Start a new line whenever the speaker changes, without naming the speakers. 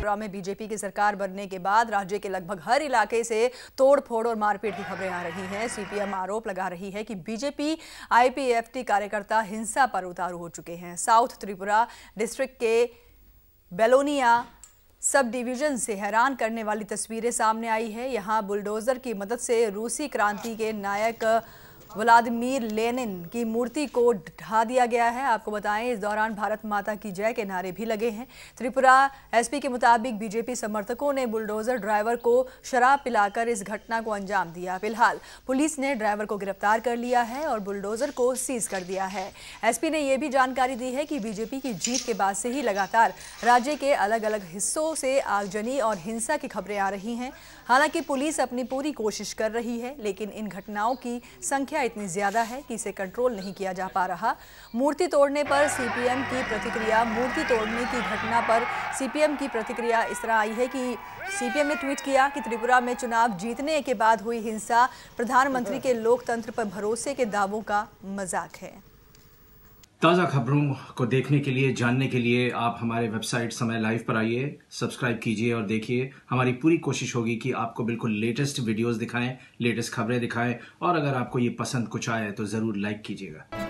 त्रिपुरा में बीजेपी की सरकार बनने के बाद राज्य के लगभग हर इलाके से तोड़फोड़ और मारपीट की खबरें आ रही हैं। सीपीएम आरोप लगा रही है कि बीजेपी आईपीएफटी कार्यकर्ता हिंसा पर उतारू हो चुके हैं। साउथ त्रिपुरा डिस्ट्रिक्ट के बेलोनिया सब डिवीजन से हैरान करने वाली तस्वीरें सामने आई है। यहां बुलडोजर की मदद से रूसी क्रांति के नायक व्लादिमीर लेनिन की मूर्ति को ढा दिया गया है। आपको बताएं, इस दौरान भारत माता की जय के नारे भी लगे हैं। त्रिपुरा एसपी के मुताबिक बीजेपी समर्थकों ने बुलडोजर ड्राइवर को शराब पिलाकर इस घटना को अंजाम दिया। फिलहाल पुलिस ने ड्राइवर को गिरफ्तार कर लिया है और बुलडोजर को सीज कर दिया है। एसपी ने यह भी जानकारी दी है कि बीजेपी की जीत के बाद से ही लगातार राज्य के अलग अलग हिस्सों से आगजनी और हिंसा की खबरें आ रही हैं। हालांकि पुलिस अपनी पूरी कोशिश कर रही है, लेकिन इन घटनाओं की संख्या इतनी ज्यादा है कि इसे कंट्रोल नहीं किया जा पा रहा। मूर्ति तोड़ने पर सीपीएम की प्रतिक्रिया। मूर्ति तोड़ने की घटना पर सीपीएम की प्रतिक्रिया इस तरह आई है कि सीपीएम ने ट्वीट किया कि त्रिपुरा में चुनाव जीतने के बाद हुई हिंसा प्रधानमंत्री के लोकतंत्र पर भरोसे के दावों का मजाक है।
ताज़ा खबरों को देखने के लिए, जानने के लिए आप हमारे वेबसाइट समय लाइव पर आइए, सब्सक्राइब कीजिए और देखिए। हमारी पूरी कोशिश होगी कि आपको बिल्कुल लेटेस्ट वीडियोस दिखाएं, लेटेस्ट खबरें दिखाएं और अगर आपको ये पसंद कुछ आए तो ज़रूर लाइक कीजिएगा।